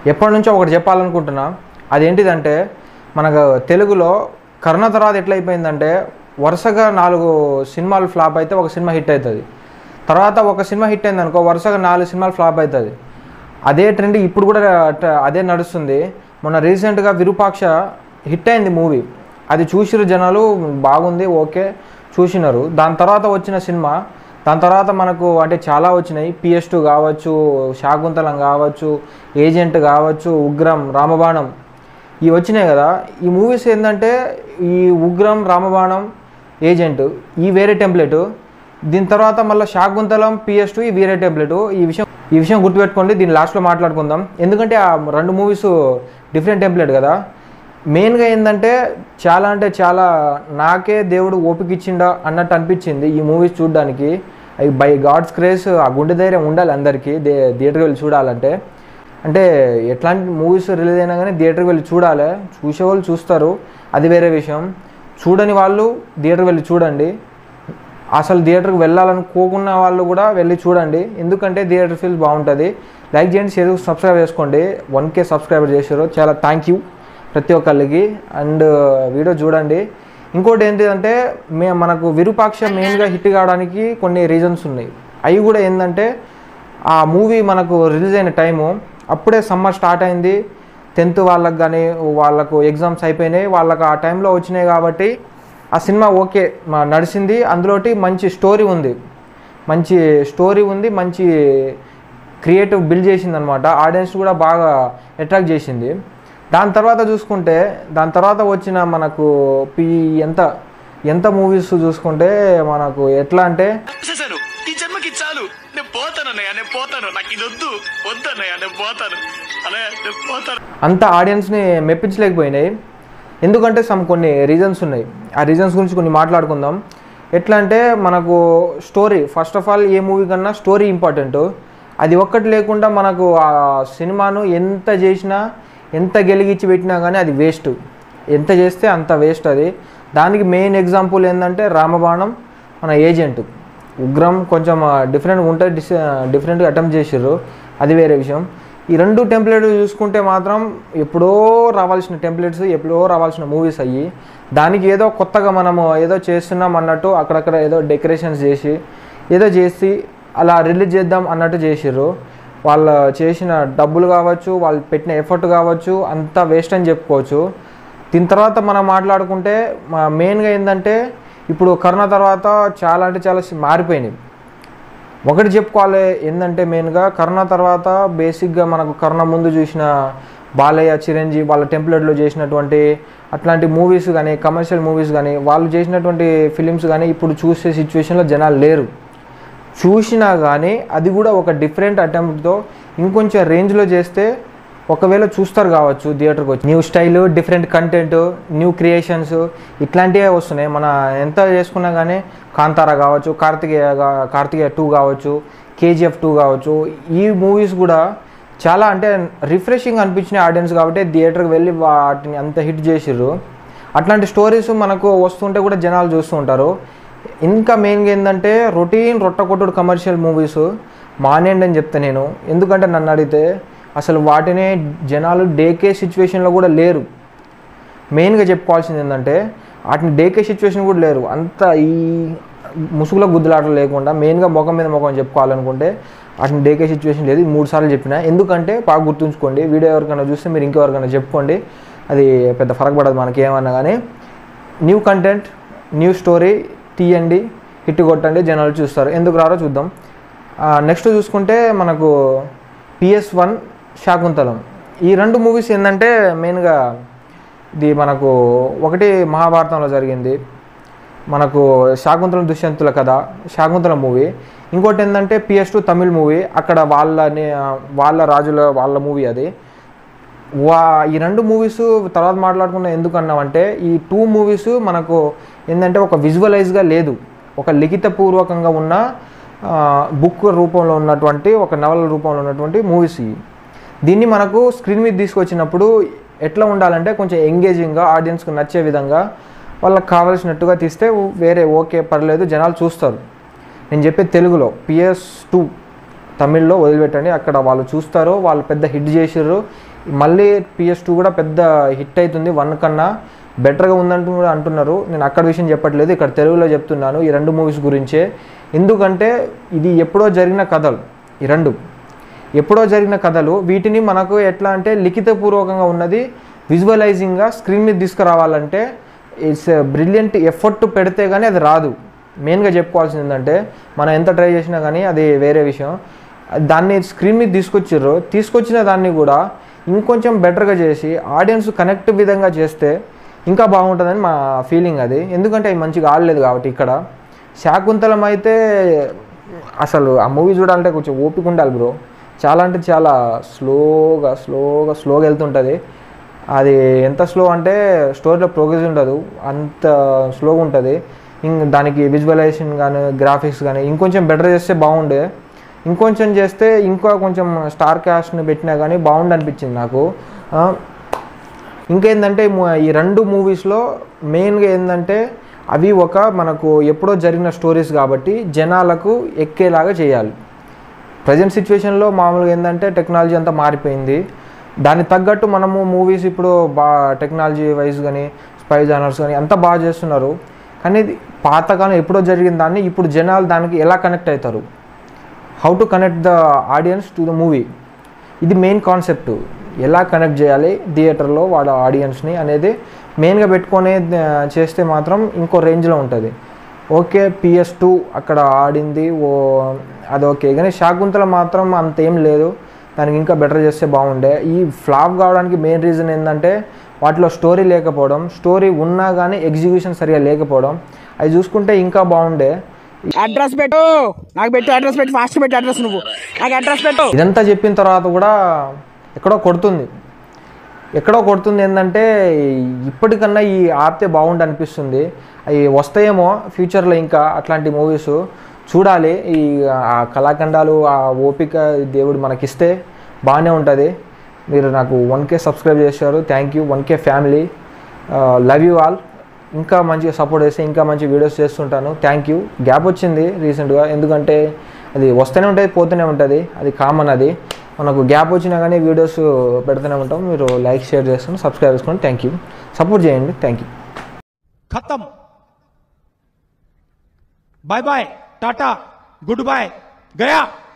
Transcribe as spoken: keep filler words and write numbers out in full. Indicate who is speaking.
Speaker 1: ఎప్పటి నుంచో ఒకటి చెప్పాలనుకుంటున్నా. అదేంటిదంటే మనకు తెలుగులో కర్ణ తర్వాత ఎట్లయిపోయిందంటే వరుసగా నాలుగు సినిమాలు ఫ్లాప్ అయితే ఒక సినిమా హిట్ అవుతుంది. తర్వాత ఒక సినిమా హిట్ అయింది అనుకో వరుసగా నాలుగు సినిమాలు ఫ్లాప్ అవుతుంది. అదే ట్రెండ్ ఇప్పుడు కూడా అదే నడుస్తుంది. మొన్న రీసెంట్గా విరూపాక్ష హిట్ అయింది మూవీ, అది చూసిరు జనాలు, బాగుంది, ఓకే చూసినారు. దాని తర్వాత వచ్చిన సినిమా దాని తర్వాత మనకు అంటే చాలా వచ్చినాయి. పిఎస్ టూ కావచ్చు, శాకుంతలం కావచ్చు, ఏజెంట్ కావచ్చు, ఉగ్రం, రామబాణం ఇవి వచ్చినాయి కదా. ఈ మూవీస్ ఏంటంటే ఈ ఉగ్రం, రామబాణం, ఏజెంట్ ఈ వేరే టెంప్లెట్, దీని తర్వాత మళ్ళీ శాకుంతలం, పిఎస్ టూ ఈ వేరే టెంప్లెట్. ఈ విషయం ఈ విషయం గుర్తుపెట్టుకోండి, దీని లాస్ట్లో మాట్లాడుకుందాం. ఎందుకంటే ఆ రెండు మూవీస్ డిఫరెంట్ టెంప్లెట్ కదా. మెయిన్గా ఏంటంటే చాలా అంటే చాలా నాకే దేవుడు ఓపిక ఇచ్చిండా అన్నట్టు అనిపించింది ఈ మూవీస్ చూడడానికి. అవి బై గాడ్స్ క్రేజ్ ఆ గుండె ధైర్యం ఉండాలి అందరికీ దే థియేటర్కి వెళ్ళి చూడాలంటే. అంటే ఎట్లాంటి మూవీస్ రిలీజ్ అయినా కానీ థియేటర్కి వెళ్ళి చూడాలి. చూసేవాళ్ళు చూస్తారు, అది వేరే విషయం. చూడని వాళ్ళు థియేటర్కి వెళ్ళి చూడండి. అసలు థియేటర్కి వెళ్ళాలనుకోకున్న వాళ్ళు కూడా వెళ్ళి చూడండి, ఎందుకంటే థియేటర్ ఫీల్ బాగుంటుంది. లైక్ చేయండి, షేర్, సబ్స్క్రైబ్ చేసుకోండి. వన్ కే సబ్స్క్రైబర్ చేశారు, చాలా థ్యాంక్ యూ ప్రతి ఒక్కరికి. అండ్ వీడియో చూడండి. ఇంకోటి ఏంటిదంటే మే మనకు విరూపాక్ష మెయిన్గా హిట్ కావడానికి కొన్ని రీజన్స్ ఉన్నాయి. అవి కూడా ఏంటంటే ఆ మూవీ మనకు రిలీజ్ అయిన టైము అప్పుడే సమ్మర్ స్టార్ట్ అయింది. టెన్త్ వాళ్ళకి కానీ వాళ్ళకు ఎగ్జామ్స్ అయిపోయినాయి, వాళ్ళకు ఆ టైంలో వచ్చినాయి కాబట్టి ఆ సినిమా ఓకే నడిచింది. అందులోటి మంచి స్టోరీ ఉంది, మంచి స్టోరీ ఉంది, మంచి క్రియేటివ్ బిల్డ్ చేసింది అనమాట. ఆడియన్స్ కూడా బాగా అట్రాక్ట్ చేసింది. దాని తర్వాత చూసుకుంటే దాని తర్వాత వచ్చిన మనకు పి ఎంత ఎంత మూవీస్ చూసుకుంటే మనకు ఎట్లా అంటే
Speaker 2: ఈ జన్మకి చాలు, నేను పోతాను అన్నయ్య, నేను పోతాను, నాకు ఇది వద్దు వద్దు అన్నయ్య, నేను పోతాను అన్నయ్య, నేను పోతాను.
Speaker 1: అంత ఆడియన్స్ని మెప్పించలేకపోయినాయి. ఎందుకంటే సమ్ కొన్ని రీజన్స్ ఉన్నాయి. ఆ రీజన్స్ గురించి కొన్ని మాట్లాడుకుందాం. ఎట్లా అంటే మనకు story, first of all a movie కన్నా స్టోరీ ఇంపార్టెంట్. అది ఒక్కటి లేకుండా మనకు ఆ సినిమాను ఎంత చేసినా ఎంత గెలిగించి పెట్టినా కానీ అది వేస్ట్. ఎంత చేస్తే అంత వేస్ట్ అది. దానికి మెయిన్ ఎగ్జాంపుల్ ఏంటంటే రామబాణం, మన ఏజెంట్. ఉగ్రం కొంచెం డిఫరెంట్గా ఉంటుంది, డిస్ డిఫరెంట్గా అటెంప్ట్ చేసారు, అది వేరే విషయం. ఈ రెండు టెంప్లెట్స్ చూసుకుంటే మాత్రం ఎప్పుడో రావాల్సిన టెంప్లెట్స్, ఎప్పుడో రావాల్సిన మూవీస్ అయ్యి దానికి ఏదో కొత్తగా మనము ఏదో చేస్తున్నాం అన్నట్టు అక్కడక్కడ ఏదో డెకరేషన్స్ చేసి ఏదో చేసి అలా రిలీజ్ చేద్దాం అన్నట్టు చేసారు. వాళ్ళు చేసిన డబ్బులు కావచ్చు, వాళ్ళు పెట్టిన ఎఫర్ట్ కావచ్చు, అంతా వేస్ట్ అని చెప్పుకోవచ్చు. దీని తర్వాత మనం మాట్లాడుకుంటే మెయిన్గా ఏంటంటే ఇప్పుడు కరోనా తర్వాత చాలా అంటే చాలా మారిపోయినాయి. ఒకటి చెప్పుకోవాలి ఏంటంటే మెయిన్గా కరోనా తర్వాత బేసిక్గా మనకు కరోనా ముందు చూసిన బాలయ్య, చిరంజీవి వాళ్ళ టెంప్లెట్లో చేసినటువంటి అట్లాంటి మూవీస్ కానీ, కమర్షియల్ మూవీస్ కానీ, వాళ్ళు చేసినటువంటి ఫిలిమ్స్ కానీ ఇప్పుడు చూసే సిచ్యువేషన్లో జనాలు లేరు. చూసినా కానీ అది కూడా ఒక డిఫరెంట్ అటెంప్ట్తో ఇంకొంచెం రేంజ్లో చేస్తే ఒకవేళ చూస్తారు కావచ్చు థియేటర్కి వచ్చి. New style, different content, new creations ఇట్లాంటివే వస్తున్నాయి. మన ఎంత చేసుకున్నా కానీ కాంతారా కావచ్చు, కార్తికేయ కార్తికేయ టూ కావచ్చు, కేజీఎఫ్ టూ కావచ్చు, ఈ మూవీస్ కూడా చాలా అంటే రిఫ్రెషింగ్ అనిపించిన ఆడియన్స్ కాబట్టి థియేటర్కి వెళ్ళి వాటిని అంత హిట్ చేసిర్రు. అట్లాంటి స్టోరీస్ మనకు వస్తుంటే కూడా జనాలు చూస్తూ ఉంటారు. ఇంకా మెయిన్గా ఏంటంటే రొటీన్ రొట్టకొట్టుడు కమర్షియల్ మూవీస్ మానేయండి అని చెప్తాను నేను. ఎందుకంటే నన్ను అడిగితే అసలు వాటినే జనాలు డేకే సిచ్యువేషన్లో కూడా లేరు. మెయిన్గా చెప్పుకోవాల్సింది ఏంటంటే వాటిని డేకే సిచ్యువేషన్ కూడా లేరు. అంత ఈ ముసుగుల గుద్దులాటలు లేకుండా మెయిన్గా ముఖం మీద ముఖం చెప్పుకోవాలనుకుంటే వాటిని డేకే సిచ్యువేషన్ లేదు. మూడు సార్లు చెప్పిన. ఎందుకంటే బాగా గుర్తుంచుకోండి, వీడియో ఎవరికైనా చూస్తే మీరు ఇంకెవరికైనా చెప్పుకోండి, అది పెద్ద ఫరక్ పడదు మనకి ఏమన్నా కానీ. న్యూ కంటెంట్, న్యూ స్టోరీ తీయండి, హిట్ కొట్టండి, జనాలు చూస్తారు. ఎందుకు రారో చూద్దాం. నెక్స్ట్ చూసుకుంటే మనకు పిఎస్ వన్, శాకుంతలం, ఈ రెండు మూవీస్ ఏంటంటే మెయిన్గా ఇది మనకు ఒకటి మహాభారతంలో జరిగింది, మనకు శాకుంతలం దుష్యంతుల కథ, శాకుంతలం మూవీ. ఇంకోటి ఏంటంటే పిఎస్ టూ తమిళ్ మూవీ, అక్కడ వాళ్ళని వాళ్ళ రాజుల వాళ్ళ మూవీ అది. వా ఈ రెండు మూవీస్ తర్వాత మాట్లాడుకున్న ఎందుకు అన్నామంటే ఈ టూ మూవీస్ మనకు ఏంటంటే ఒక విజువలైజ్గా లేదు, ఒక లిఖితపూర్వకంగా ఉన్న బుక్ రూపంలో ఉన్నటువంటి ఒక నవల రూపంలో ఉన్నటువంటి మూవీస్. దీన్ని మనకు స్క్రీన్ మీద తీసుకొచ్చినప్పుడు ఎట్లా ఉండాలంటే కొంచెం ఎంగేజింగ్గా ఆడియన్స్కి నచ్చే విధంగా వాళ్ళకి కావాల్సినట్టుగా తీస్తే వేరే ఓకే పర్లేదు, జనాలు చూస్తారు. నేను చెప్పే తెలుగులో పిఎస్ టూ తమిళ్లో వదిలిపెట్టండి, అక్కడ వాళ్ళు చూస్తారు, వాళ్ళు పెద్ద హిట్ చేసారు. మళ్ళీ పిఎస్ టూ కూడా పెద్ద హిట్ అవుతుంది, వన్ కన్నా బెటర్గా ఉందంటూ కూడా అంటున్నారు. నేను అక్కడ విషయం చెప్పట్లేదు, ఇక్కడ తెలుగులో చెప్తున్నాను ఈ రెండు మూవీస్ గురించే. ఎందుకంటే ఇది ఎప్పుడో జరిగిన కథలు, ఈ రెండు ఎప్పుడో జరిగిన కథలు. వీటిని మనకు ఎట్లా అంటే లిఖితపూర్వకంగా ఉన్నది విజువలైజింగ్గా స్క్రీన్ మీద తీసుకురావాలంటే ఇట్స్ బ్రిలియంట్ ఎఫర్ట్ పెడితే కానీ అది రాదు. మెయిన్గా చెప్పుకోవాల్సింది ఏంటంటే మనం ఎంత ట్రై చేసినా కానీ అది వేరే విషయం. దాన్ని స్క్రీన్ మీద తీసుకొచ్చారు, తీసుకొచ్చిన దాన్ని కూడా ఇంకొంచెం బెటర్గా చేసి ఆడియన్స్ కనెక్ట్ విధంగా చేస్తే ఇంకా బాగుంటుందని మా ఫీలింగ్ అది. ఎందుకంటే అవి మంచిగా ఆడలేదు కాబట్టి. ఇక్కడ శాకుంతలం అయితే అసలు ఆ మూవీ చూడాలంటే కొంచెం ఓపిక ఉండాలి బ్రో. చాలా అంటే చాలా స్లోగా స్లోగా స్లోగా వెళ్తుంటుంది. అది ఎంత స్లో అంటే స్టోరీలో ప్రోగ్రెస్ ఉండదు, అంత స్లోగా ఉంటుంది. ఇంక దానికి విజువలైజేషన్ కానీ గ్రాఫిక్స్ కానీ ఇంకొంచెం బెటర్ చేస్తే బాగుండే. ఇంకొంచెం చేస్తే ఇంకా కొంచెం స్టార్ క్యాస్ట్ని పెట్టినా కానీ బాగుండు అనిపించింది నాకు. ఇంకేంటంటే ఈ రెండు మూవీస్లో మెయిన్గా ఏంటంటే అవి ఒక మనకు ఎప్పుడో జరిగిన స్టోరీస్ కాబట్టి జనాలకు ఎక్కేలాగా చేయాలి. ప్రజెంట్ సిచ్యువేషన్లో మామూలుగా ఏంటంటే టెక్నాలజీ అంతా మారిపోయింది, దానికి తగ్గట్టు మనము మూవీస్ ఇప్పుడు బా టెక్నాలజీ వైజ్ కానీ స్పై జానర్స్ కానీ అంతా బాగా చేస్తున్నారు. కానీ పాతకాలం ఎప్పుడో జరిగిన దాన్ని ఇప్పుడు జనాలు దానికి ఎలా కనెక్ట్ అవుతారు, how to connect the audience to the movie, ఇది మెయిన్ కాన్సెప్ట్. ఎలా కనెక్ట్ చేయాలి థియేటర్లో వాళ్ళ ఆడియన్స్ని అనేది మెయిన్గా పెట్టుకొని చేస్తే మాత్రం ఇంకో రేంజ్లో ఉంటుంది. ఓకే పిఎస్ టూ అక్కడ ఆడింది ఓ అది ఓకే, కానీ శాకుంతల మాత్రం అంత ఏం లేదు, దానికి ఇంకా బెటర్ చేస్తే బాగుండే. ఈ ఫ్లాప్ కావడానికి మెయిన్ రీజన్ ఏంటంటే వాటిలో స్టోరీ లేకపోవడం, స్టోరీ ఉన్నా కానీ ఎగ్జిక్యూషన్ సరిగా లేకపోవడం. అవి చూసుకుంటే ఇంకా బాగుండే.
Speaker 3: అడ్రస్ పెట్టు, నాకు పెట్టు అడ్రస్ పెట్టు, ఫాస్ట్ పెట్టు అడ్రస్, నువ్వు నాకు అడ్రస్ పెట్టు.
Speaker 1: ఇదంతా చెప్పిన తర్వాత కూడా ఎక్కడో కొడుతుంది, ఎక్కడో కొడుతుంది ఏంటంటే ఇప్పటికన్నా ఈ ఆపితే బాగుండు అనిపిస్తుంది. అవి వస్తాయేమో ఫ్యూచర్లో ఇంకా అట్లాంటి మూవీస్ చూడాలి. ఈ ఆ కళాఖండాలు ఆ ఓపిక దేవుడు మనకిస్తే బాగానే ఉంటుంది. మీరు నాకు వన్ కే సబ్స్క్రైబ్ చేశారు, thank you one K family, love you all. ఇంకా మంచిగా సపోర్ట్ చేస్తే ఇంకా మంచి వీడియోస్ చేస్తుంటాను. Thank you. గ్యాప్ వచ్చింది రీసెంట్గా, ఎందుకంటే అది వస్తూనే ఉంటుంది పోతూనే ఉంటుంది, అది కామన్. అది మనకు గ్యాప్ వచ్చినా కానీ వీడియోస్ పెడుతూనే ఉంటాం. మీరు లైక్ షేర్ చేసుకుని సబ్స్క్రైబ్ చేసుకోండి. థ్యాంక్ యూ, సపోర్ట్ చేయండి. Thank you.
Speaker 4: खत्म, bye bye, tata, good bye, गया.